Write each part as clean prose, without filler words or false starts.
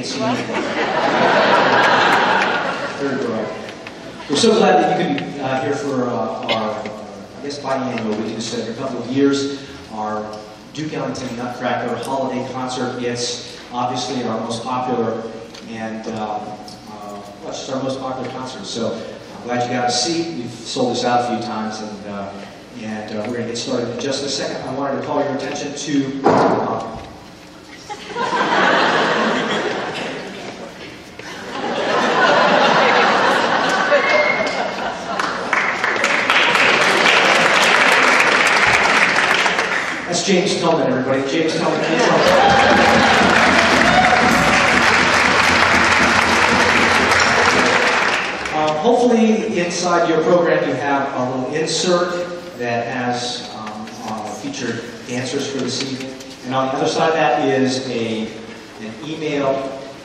can't see anything. Very bright. We're so glad that you can be here for our, I guess, biannual. We do this every couple of years. Our Duke Ellington Nutcracker holiday concert. It's obviously our most popular and well, it's just our most popular concert. So I'm glad you got a seat. We've sold this out a few times, and we're going to get started in just a second. I wanted to call your attention to that's James Tillman, everybody. James Tillman. Hopefully, inside your program, you have a little insert that has featured dancers for this evening. And on the other side of that is an email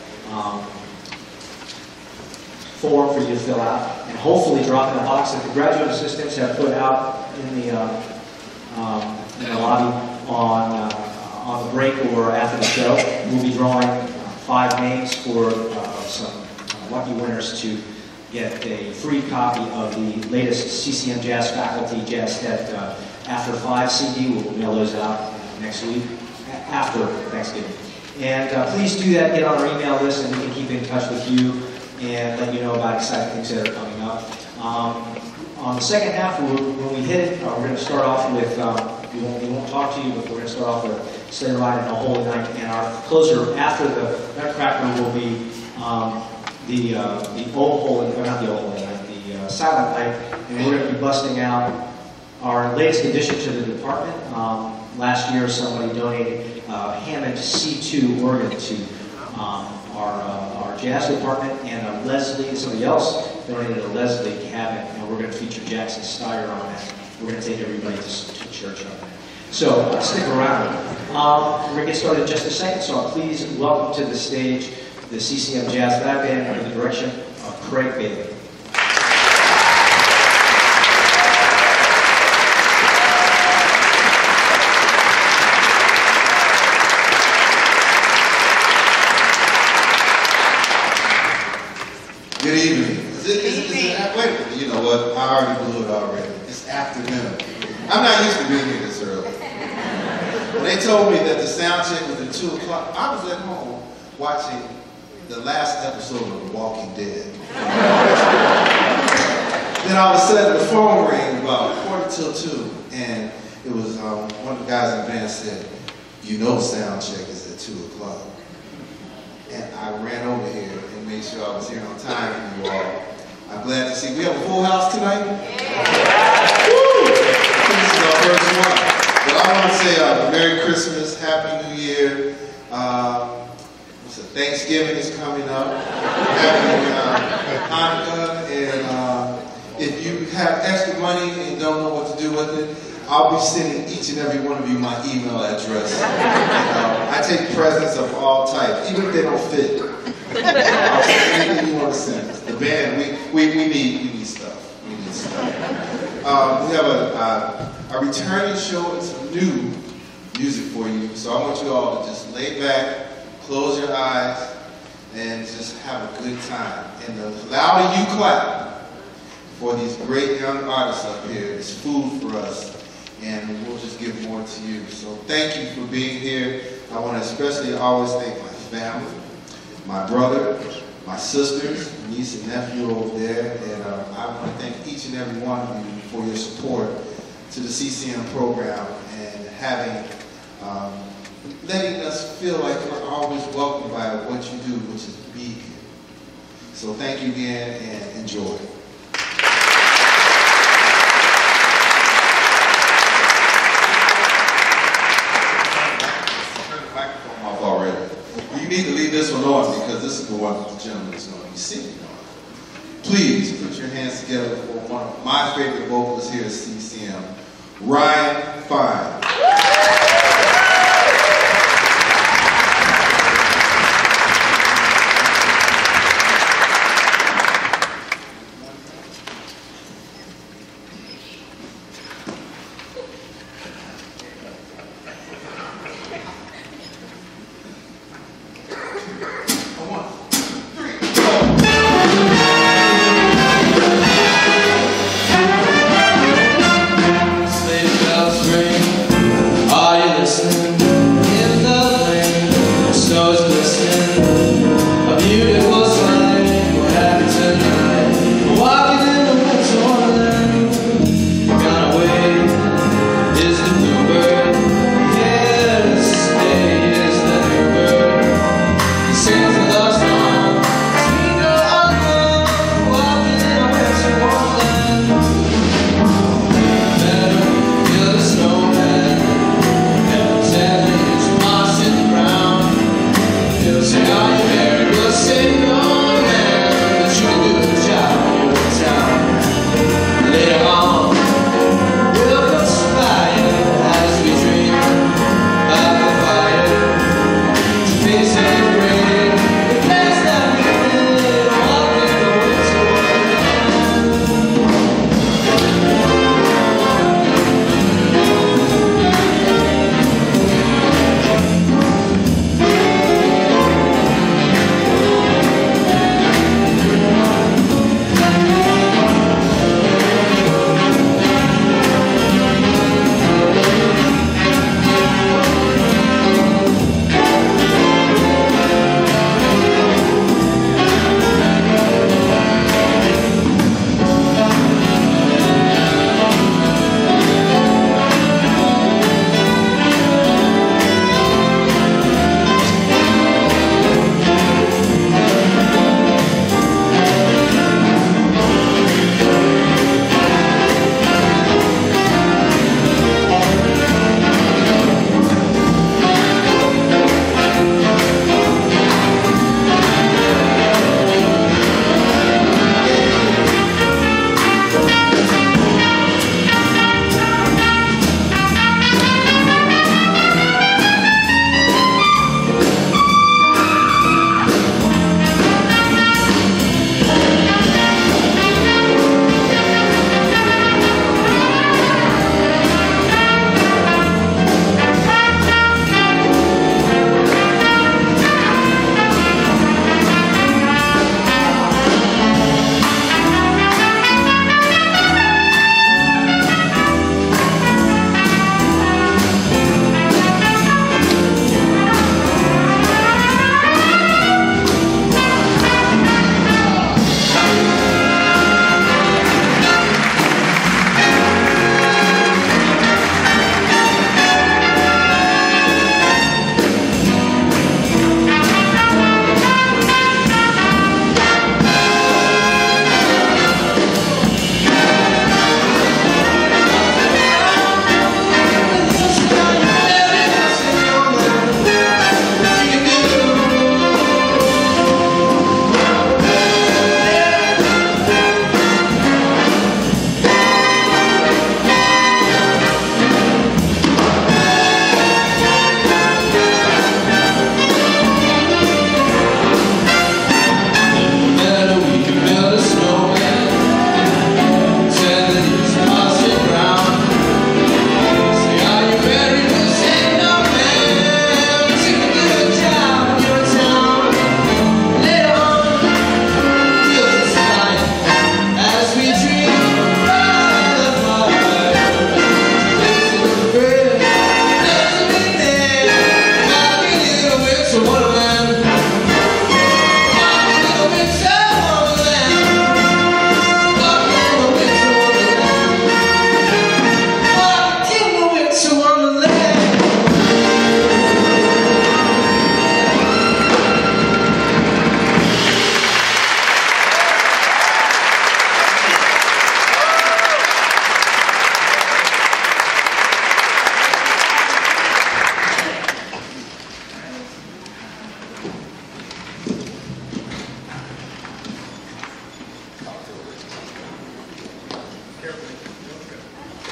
form for you to fill out, and hopefully drop in a box that the graduate assistants have put out in the lobby on the break or after the show. We'll be drawing 5 names for some lucky winners to get a free copy of the latest CCM Jazz Faculty Jazz Head After 5 CD. We'll mail those out next week, after Thanksgiving. And please do that, get on our email list, and we can keep in touch with you and let you know about exciting things that are coming up. On the second half, when we hit it, we're going to start off with, we won't talk to you, but we're going to start off with Sleigh Ride and A Holy Night. And our closer after the Nutcracker will be the Old Holy, or not the Old Holy Night, the Silent Night. And we're going to be busting out our latest addition to the department. Last year, somebody donated Hammond C2 organ to our jazz department, and somebody else donated a Leslie cabinet, and we're going to feature Jackson Steyer on that. We're going to take everybody to church on that. So stick around. We're going to get started in just a second, so please welcome to the stage the CCM Jazz Lab Band under the direction of Craig Bailey. Good evening. Wait, you know what? I already blew it already. It's afternoon. I'm not used to being here this early. When they told me that the sound check was at 2 o'clock, I was at home watching the last episode of The Walking Dead. Then all of a sudden the phone rang about 1:45, and it was one of the guys in the band said, "You know sound check is at 2 o'clock." And I ran over here and made sure I was here on time for you all. I'm glad to see we have a full house tonight. Yeah. Woo! This is our first one. But I want to say Merry Christmas, Happy New Year. So Thanksgiving is coming up. Happy Hanukkah. And if you have extra money and don't know what to do with it, I'll be sending each and every one of you my email address. I take presents of all types, even if they don't fit. I'll take anything you want to send. The band, we need stuff. We need stuff. We have a returning show and some new music for you. So I want you all to just lay back, close your eyes, and just have a good time. And the louder you clap for these great young artists up here is food for us. And we'll just give more to you. So thank you for being here. I want to especially always thank my family, my brother, my sisters, niece and nephew over there. And I want to thank each and every one of you for your support to the CCM program and letting us feel like we're always welcomed by what you do, which is be here. So thank you again and enjoy. You need to leave this one on because this is the one that the gentleman is going to be singing on. Please put your hands together for one of my favorite vocalists here at CCM, Ryan Fine. I want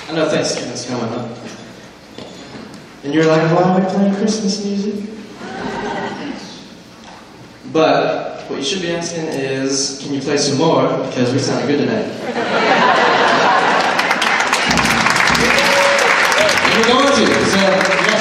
I know Thanksgiving's coming up. And you're like, why are we playing Christmas music? But what you should be asking is, can you play some more? Because we sound good tonight. And we're going to, so yes.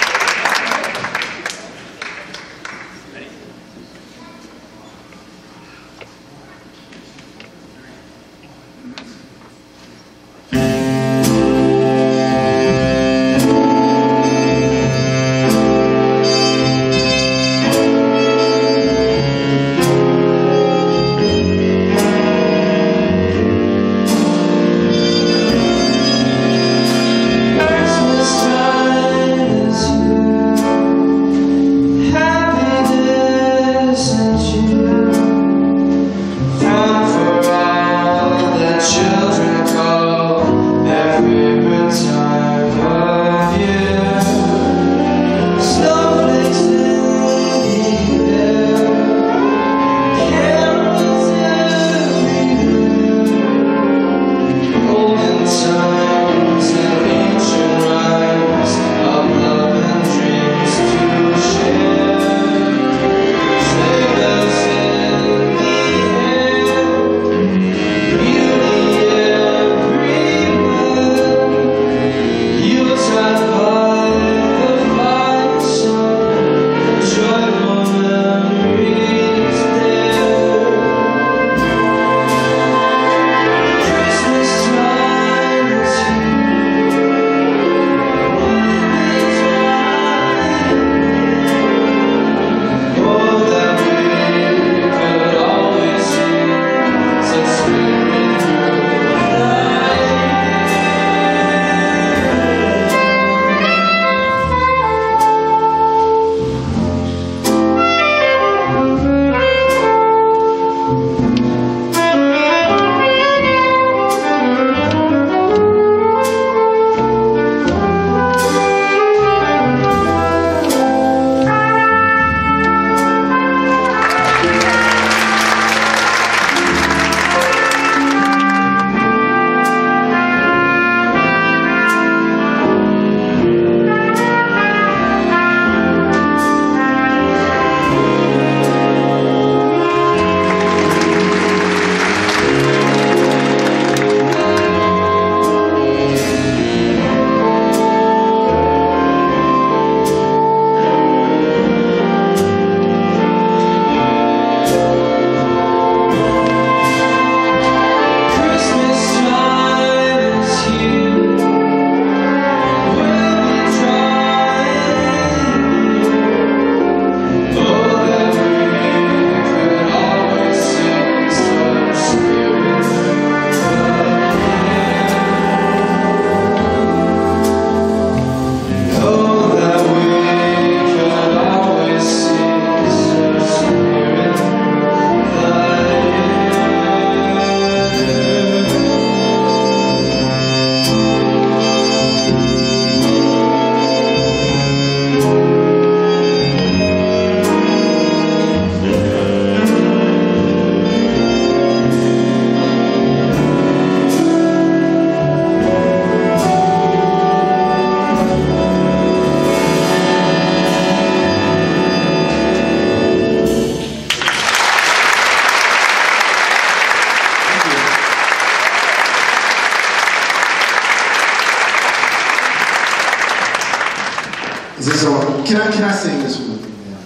Is this on? Can I sing this one?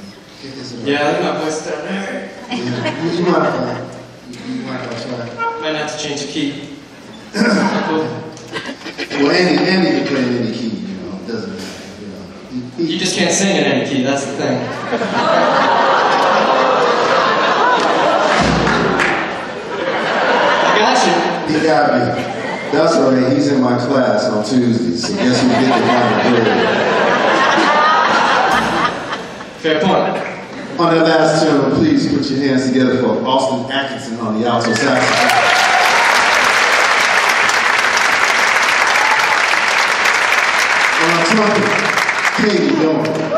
Yeah, look at my voice down there. Yeah. You mind if I try? Might have to change the key. Cool. Well, Andy can play in any key, you know. It doesn't matter, you know. You just can't sing in any key, that's the thing. I got you. He got me. That's all right. He's in my class on Tuesdays, so guess who get the kind of grade? Fair point. On that last tune, please put your hands together for Austin Atkinson on the alto saxophone. On the trumpet, Katie Dorn.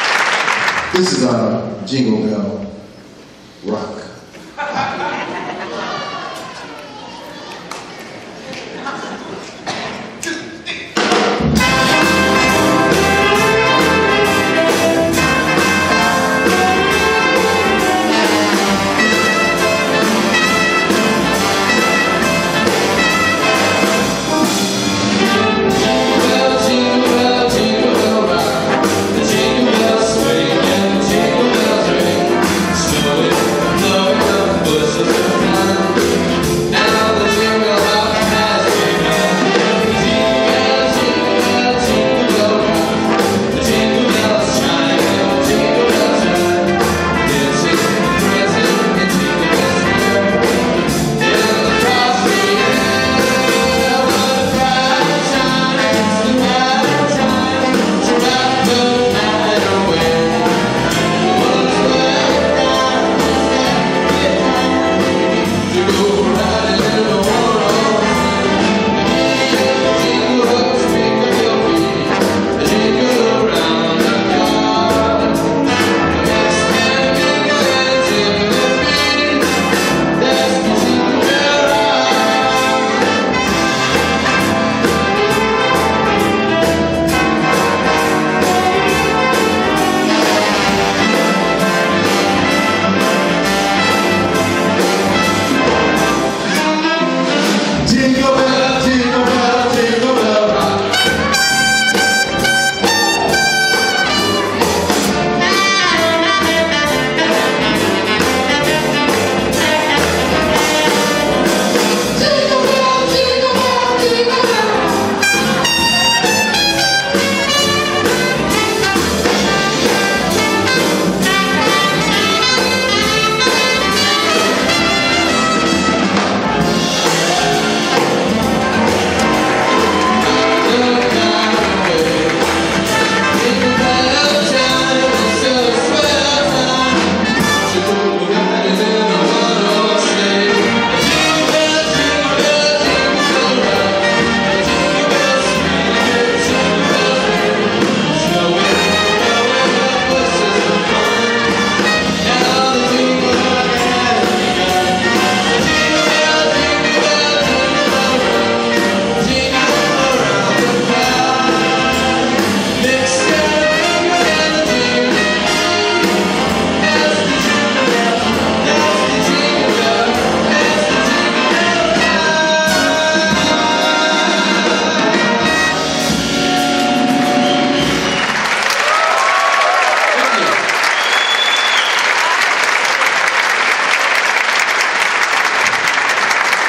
This is Jingle Bell Rock.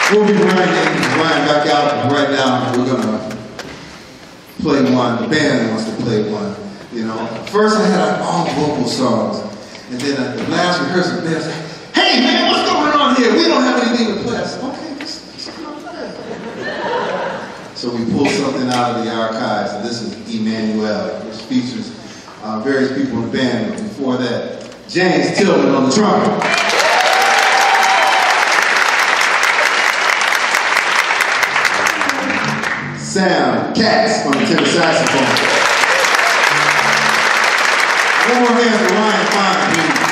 We'll be Ryan back out right now. We're gonna play one. The band wants to play one. You know, first I had all vocal songs, and then at the last rehearsal, the band was like, "Hey man, what's going on here? We don't have anything to play." I said, "Okay, just come on play." So we pulled something out of the archives, and this is Emmanuel, which features various people in the band. But before that, James Tillman on the trumpet. Sam Katz on the tenor saxophone. One more hand for Ryan Fine, please.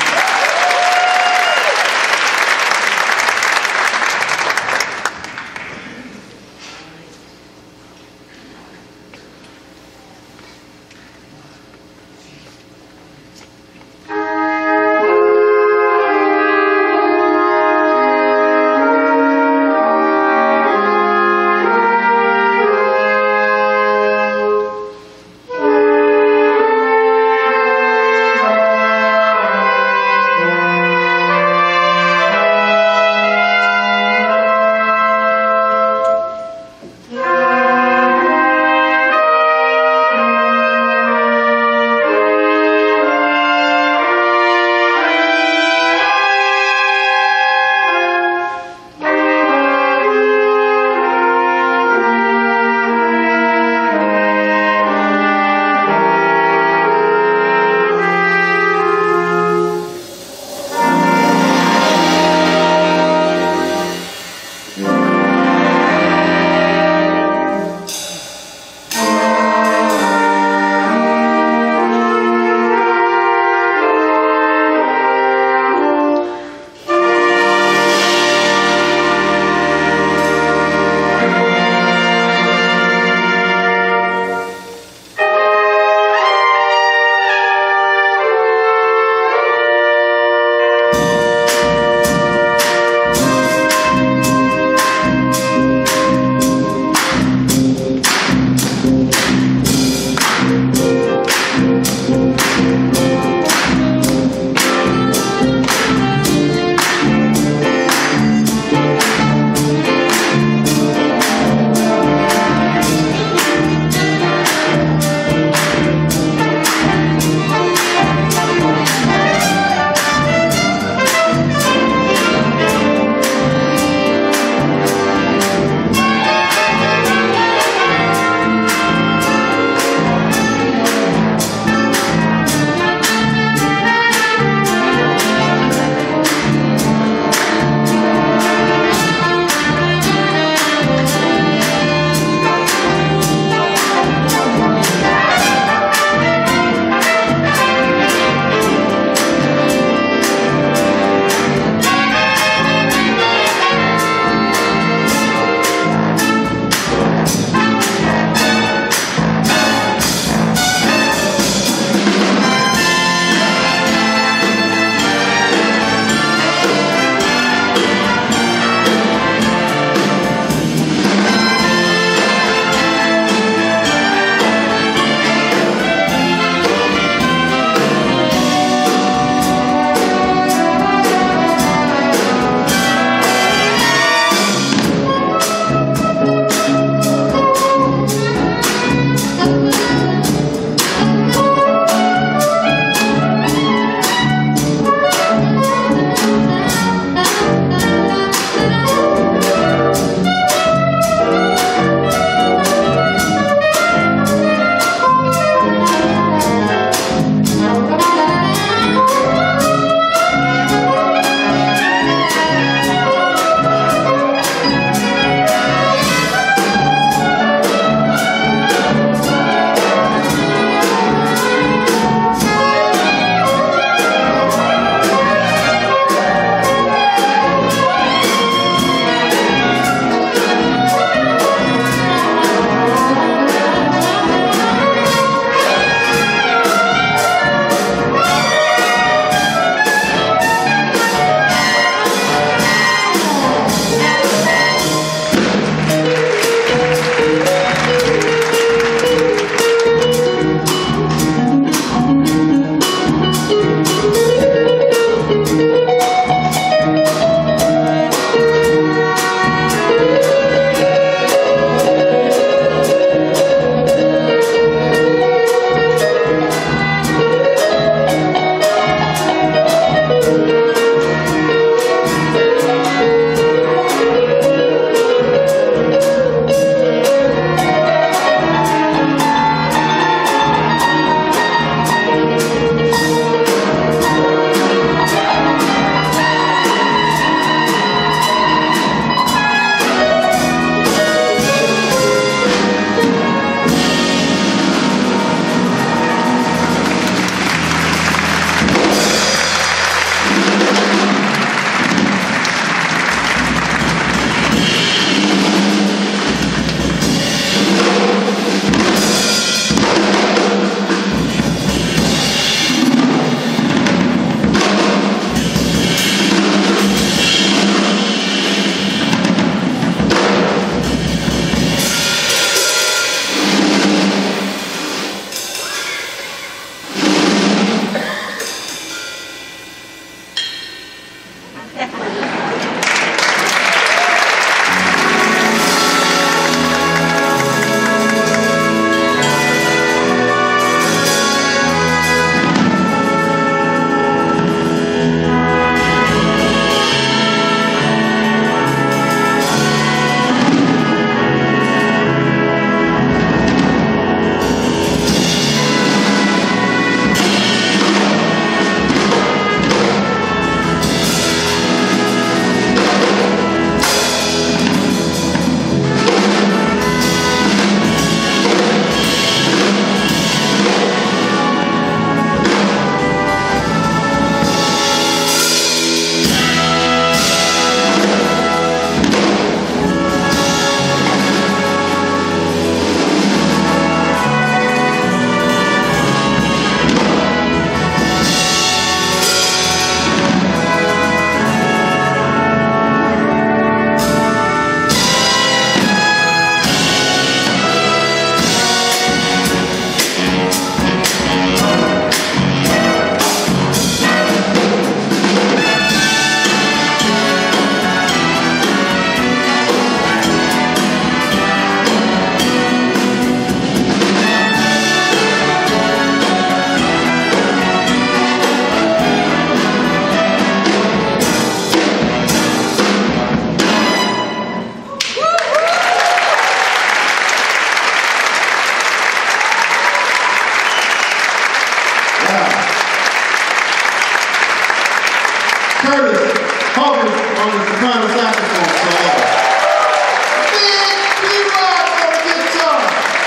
Curtis Hogan on the soprano saxophone solo. Big P-Rock on the guitar.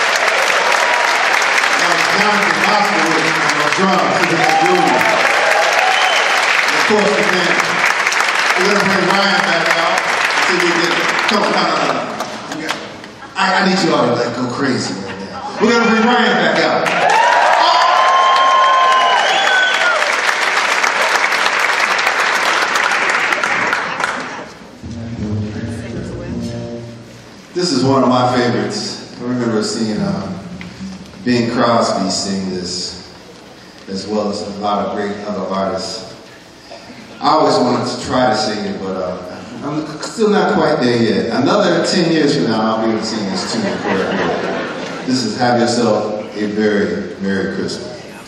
Now Jonathan Moskowitz on the drums, he hit the groove. And of course the band. We're gonna bring Ryan back out until we get it. Come on, no. I need you all to like go crazy right now. We're gonna bring Ryan back out. This is one of my favorites. I remember seeing Bing Crosby sing this, as well as a lot of great other artists. I always wanted to try to sing it, but I'm still not quite there yet. Another 10 years from now, I'll be able to sing this tune correctly. This is Have Yourself a Very Merry Christmas.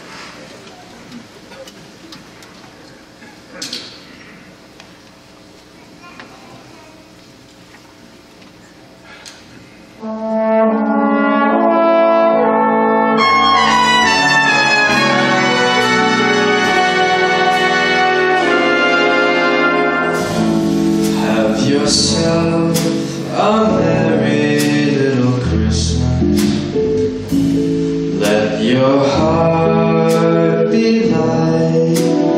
Yourself a merry little Christmas. Let your heart be light.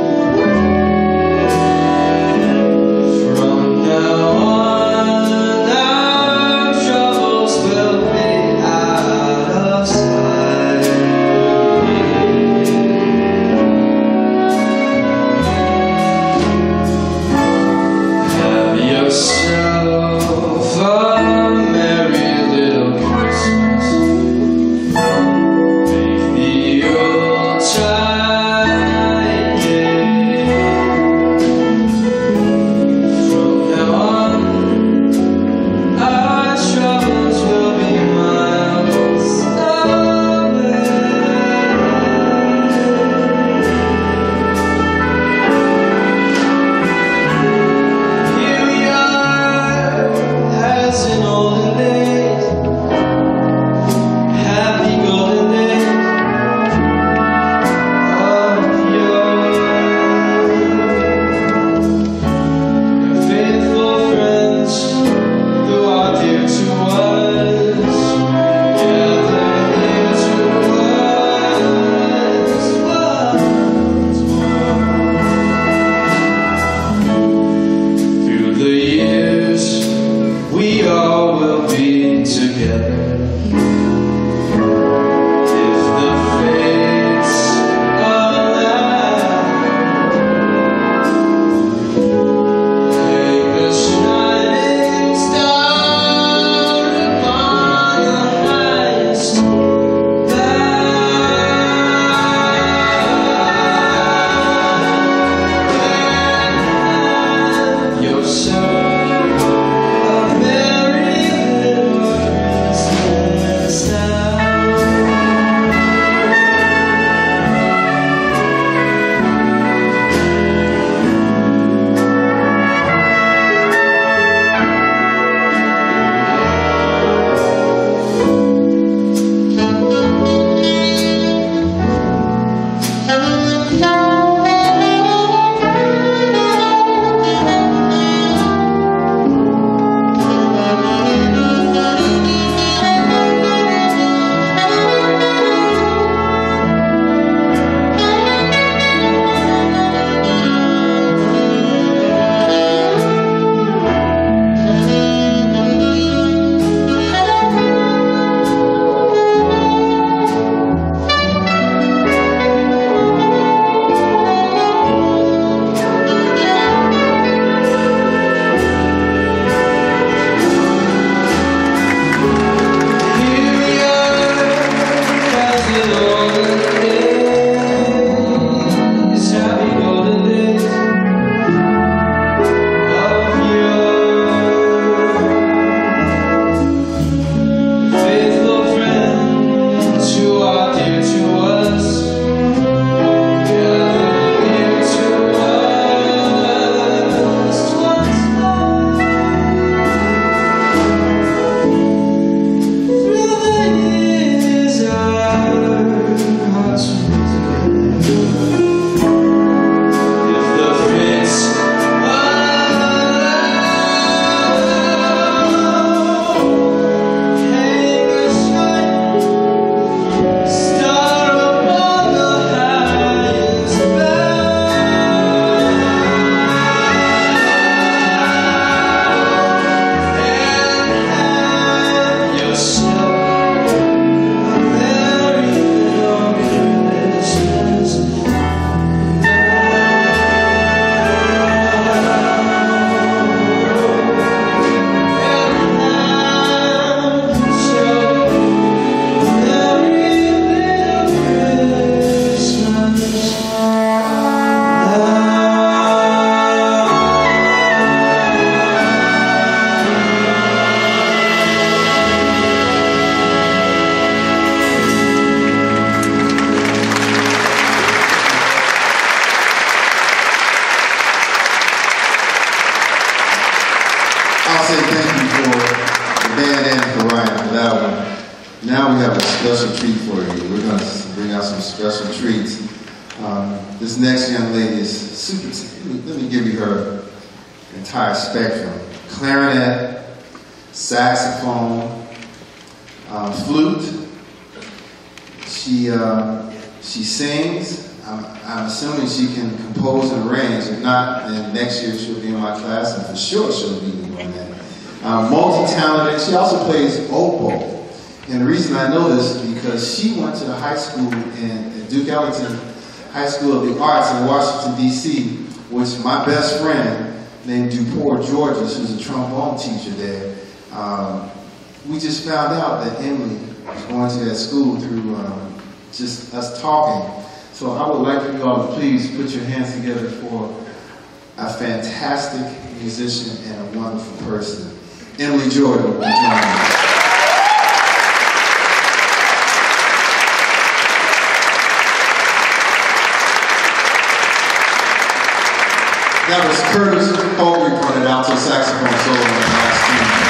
From now on, our troubles will be out of sight. Have yourself a I'll say thank you for the band and for Ryan for that one. Now we have a special treat for you. We're going to bring out some special treats. This next young lady is super, let me give you her entire spectrum. Clarinet, saxophone, flute. She sings. I'm assuming she can compose and arrange. If not, then next year she'll be in my class, and for sure she'll be in that. Multi-talented. She also plays oboe. And the reason I know this is because she went to the high school in Duke Ellington High School of the Arts in Washington, D.C., which my best friend named Duport Georges, who's a trombone teacher there, we just found out that Emily was going to that school through just us talking. So I would like for you all to please put your hands together for a fantastic musician and a wonderful person. Emily Jordan will be joining us. That was Curtis Holbrook on an alto saxophone solo on the last team.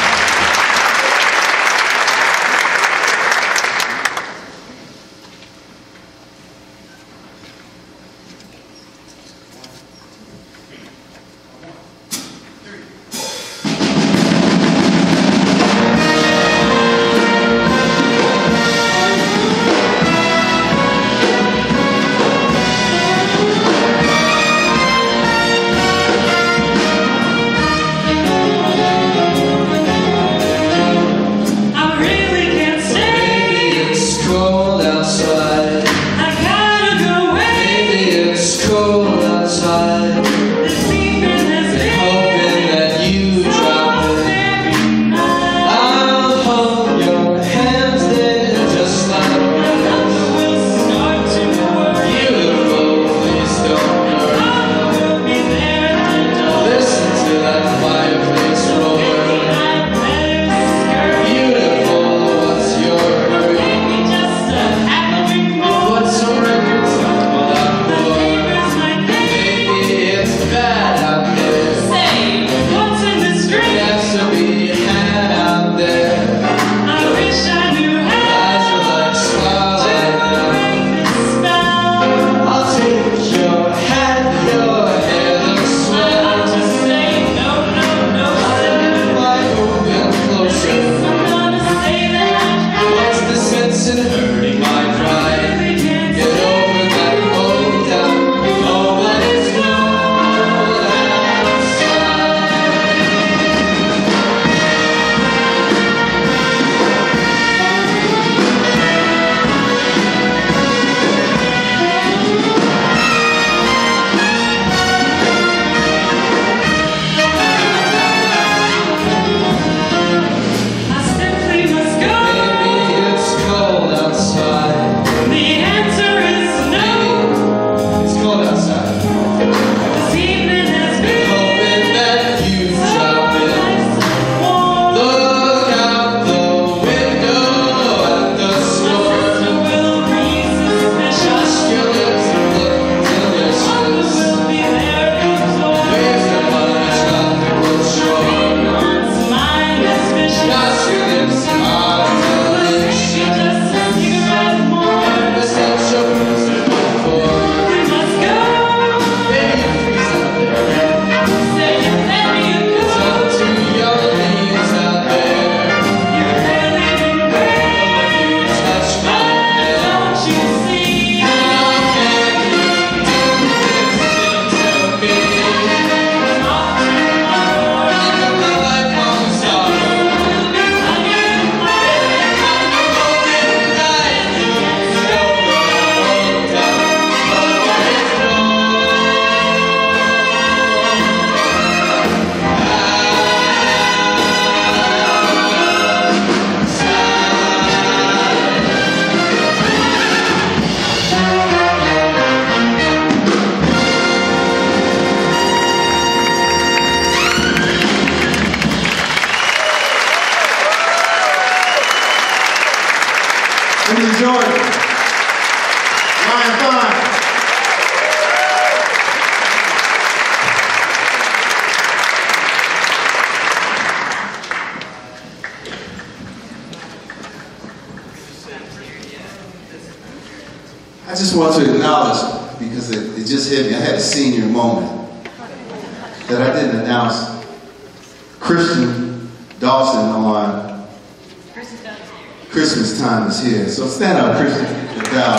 want to acknowledge, because it just hit me, I had a senior moment, that I didn't announce Christian Dawson on Christmas time is here. So stand up, Christian, down.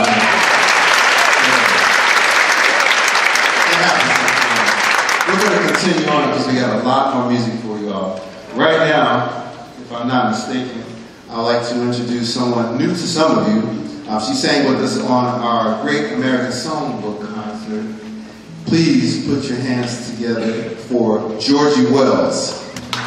We're going to continue on because we got a lot more music for you all. Right now, if I'm not mistaken, I'd like to introduce someone new to some of you. She sang with us on our Great American Songbook concert. Please put your hands together for Georgie Wells.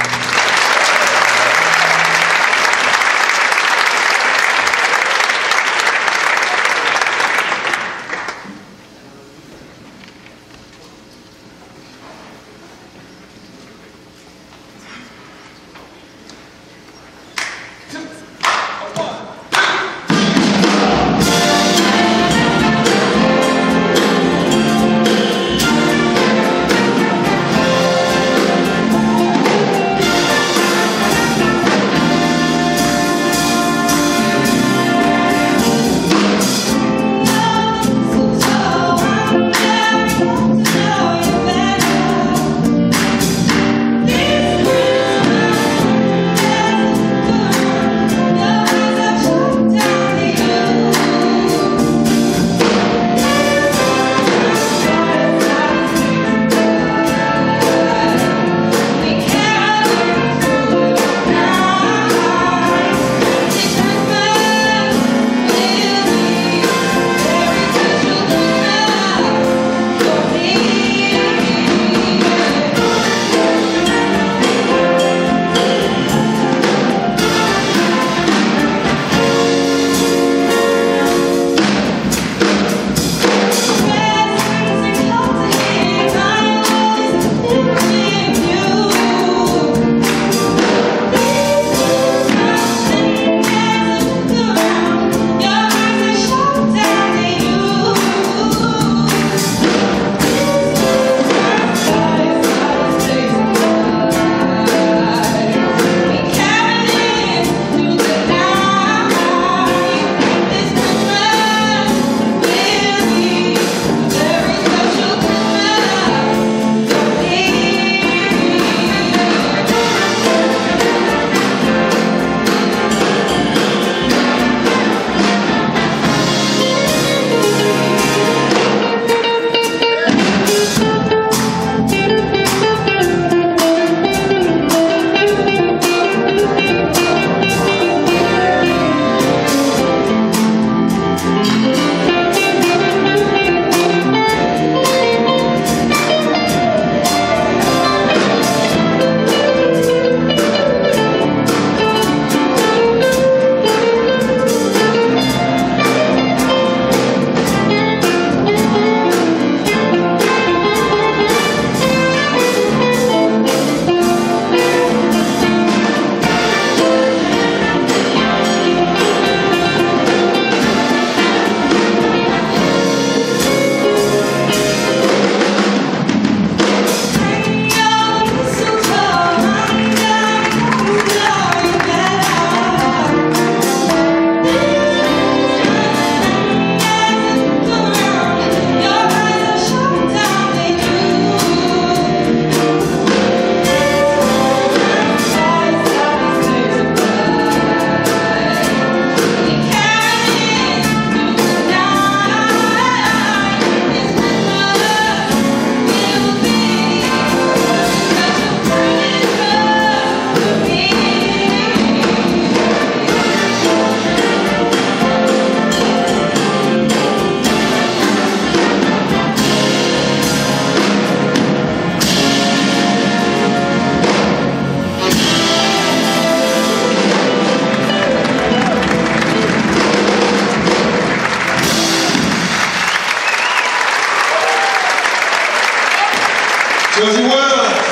Georgie Wells.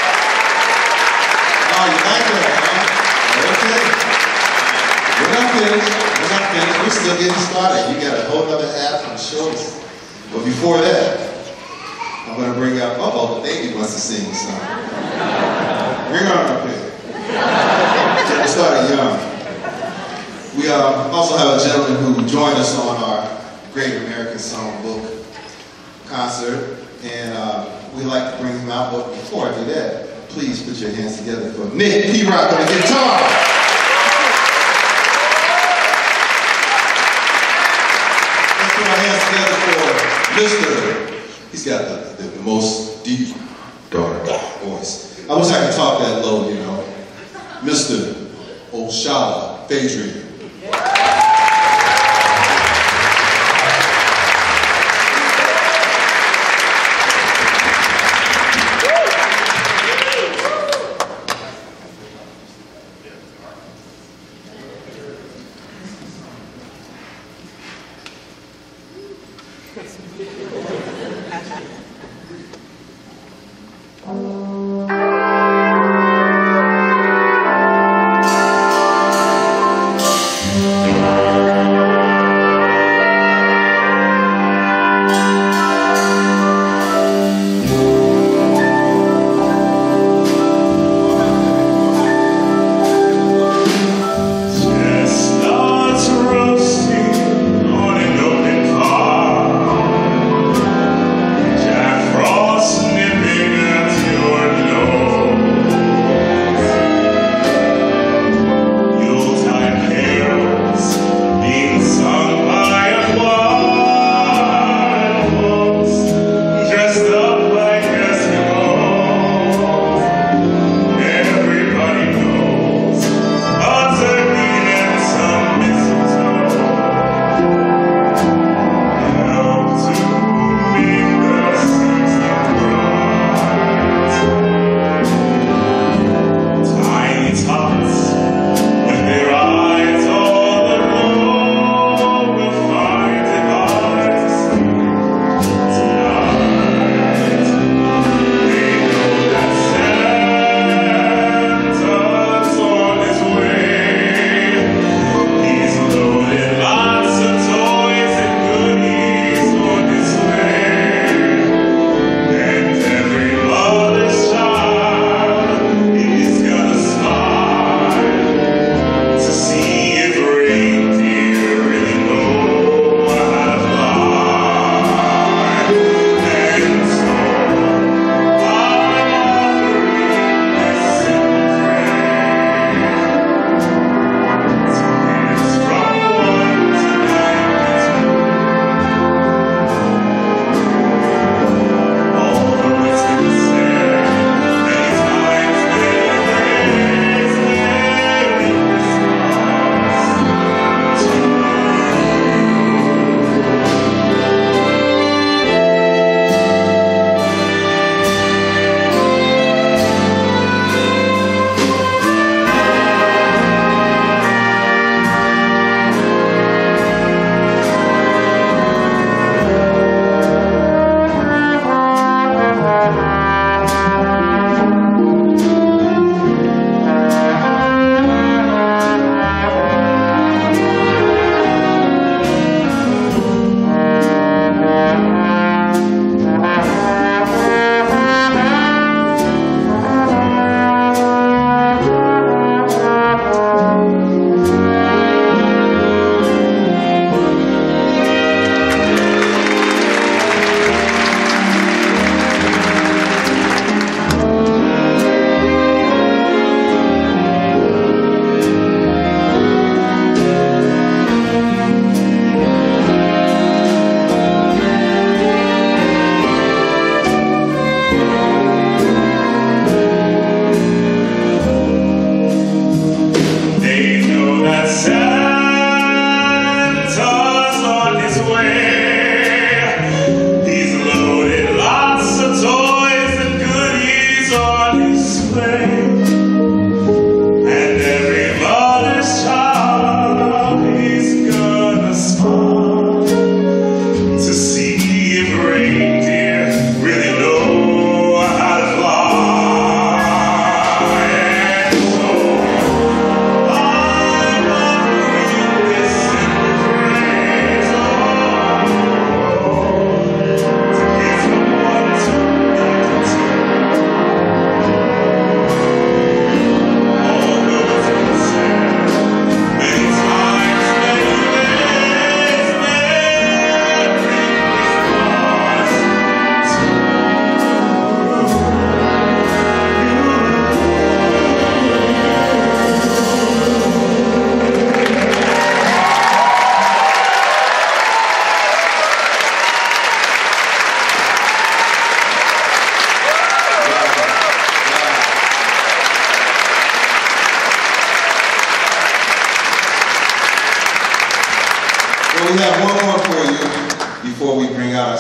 Oh, you like that, huh? Okay. We're not finished. We're still getting started. You got a whole other half of the show. But before that, I'm going to bring out, the baby wants to sing a song. Bring her on up here. We started young. We also have a gentleman who joined us on our Great American Songbook concert, and we'd like to bring him out. But before I do that, please put your hands together for Nick P-Rock on the guitar. Let's put our hands together for Mr. He's got the most deep, dark voice. I wish I could talk that low, you know. Mr. Oshala Phadrian.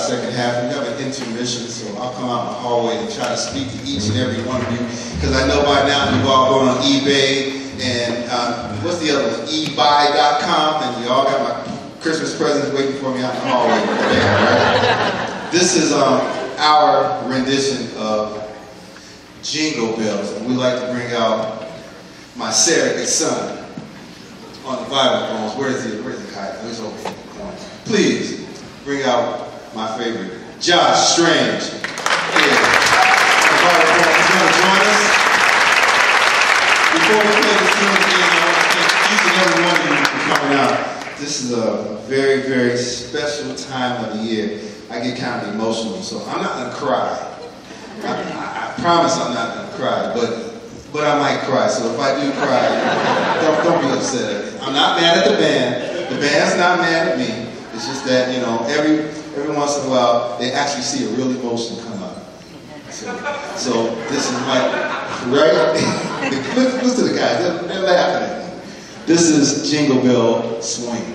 second half. We have an intermission, so I'll come out in the hallway and try to speak to each and every one of you, because I know by now you've all gone on eBay and what's the other one? eBuy.com, and you all got my Christmas presents waiting for me out in the hallway. Right? This is our rendition of Jingle Bells, and we like to bring out my surrogate son on the vibrophones. Where's the kite? He's over here in the corner. Please bring out my favorite, Josh Strange. Here. The vibrophone is going to join us. Before we play this tune again, I want to thank each and every one of you for coming out. This is a very, very special time of the year. I get kind of emotional, so I'm not going to cry. I promise I'm not going to cry, but I might cry. So if I do cry, don't be upset. I'm not mad at the band. The band's not mad at me. It's just that, you know, every once in a while, they actually see a real emotion come up. So this is like, right? Listen to the guys. They're laughing at me. This is Jingle Bell Swing.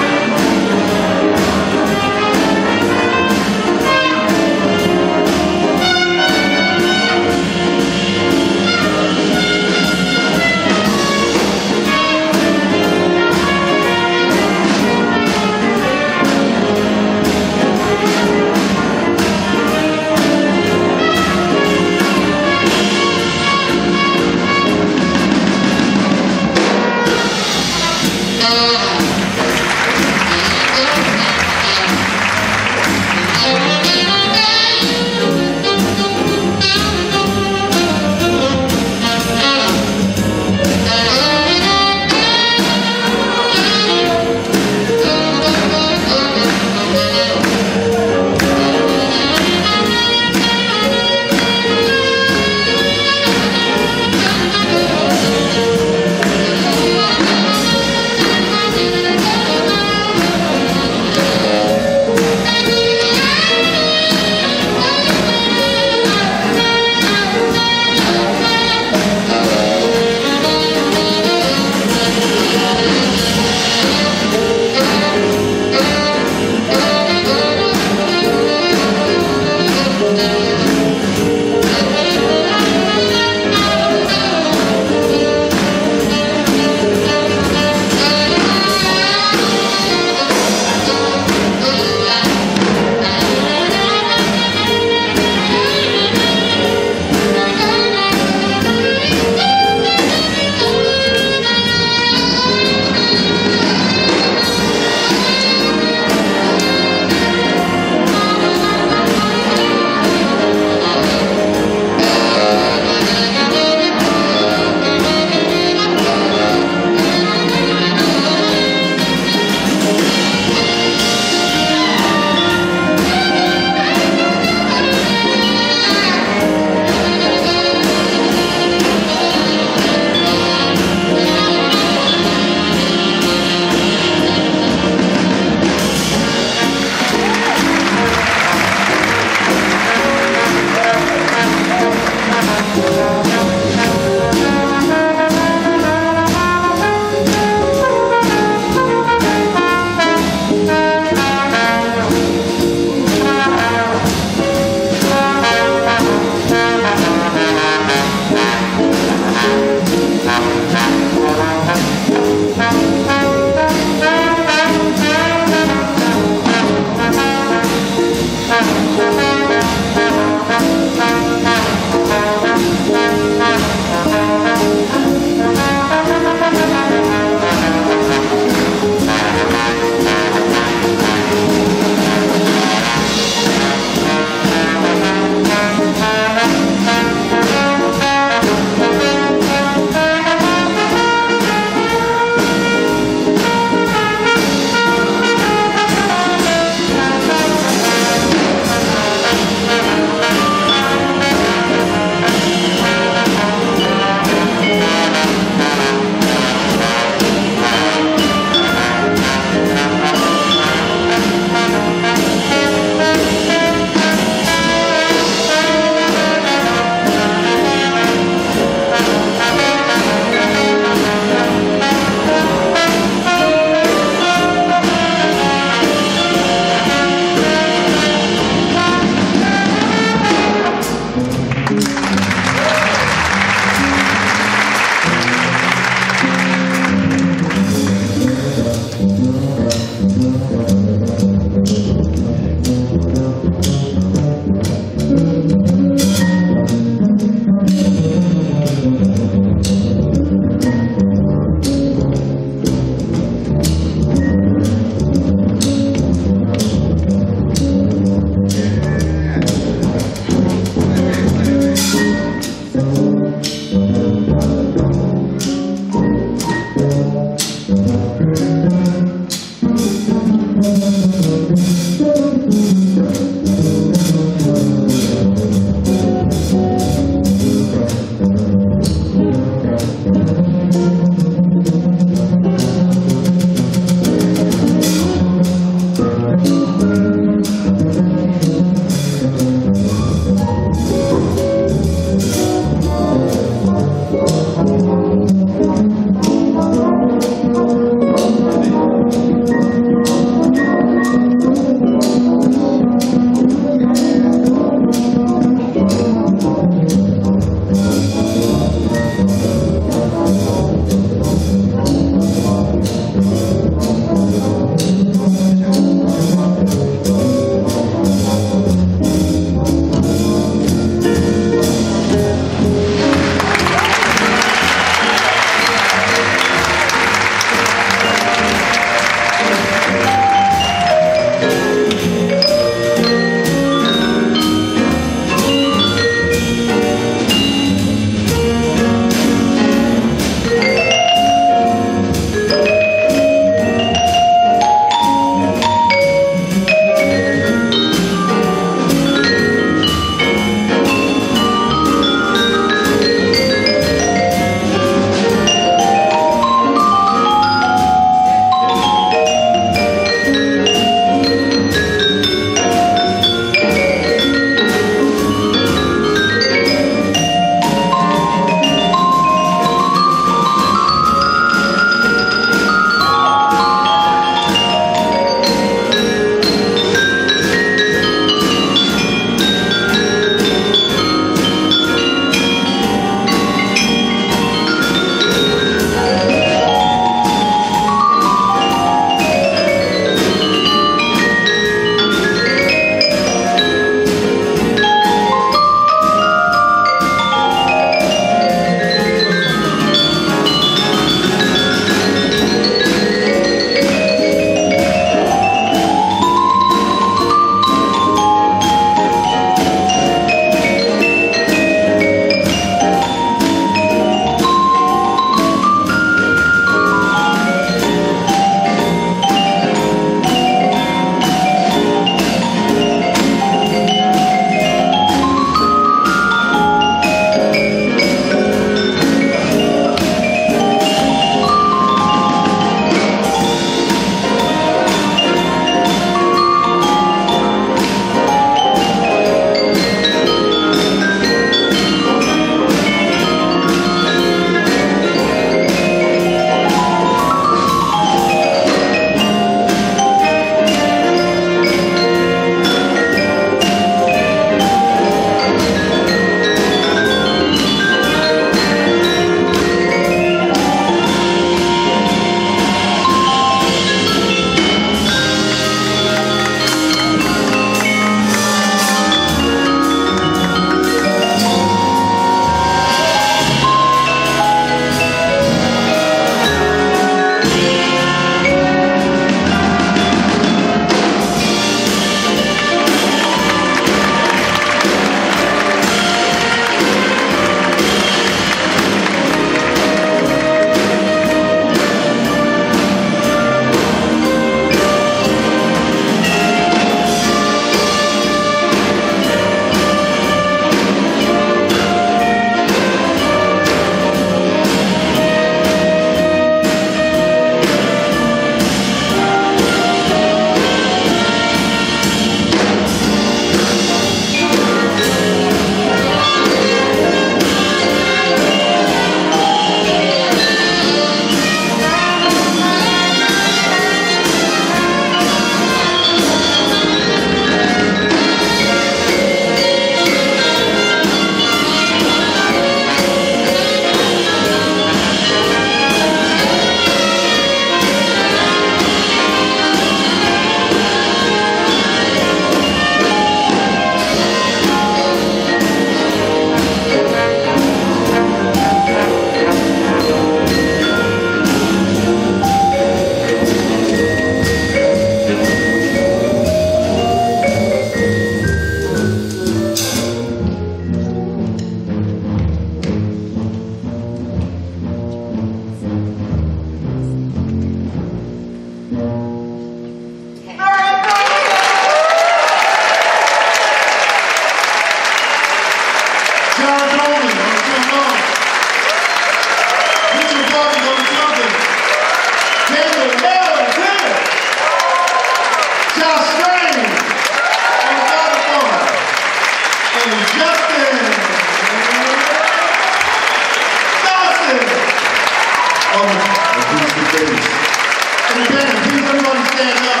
stand up.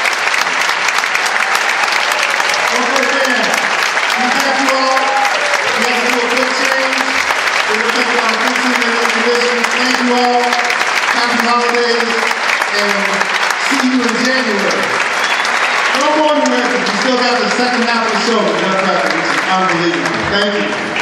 Okay, man. We thank you all. We have to do a quick change. We're going to take about a 15-minute intermission. Thank you all. Happy holidays. And see you in January. No more new records. We still got the second half of the show. Which is unbelievable. Thank you.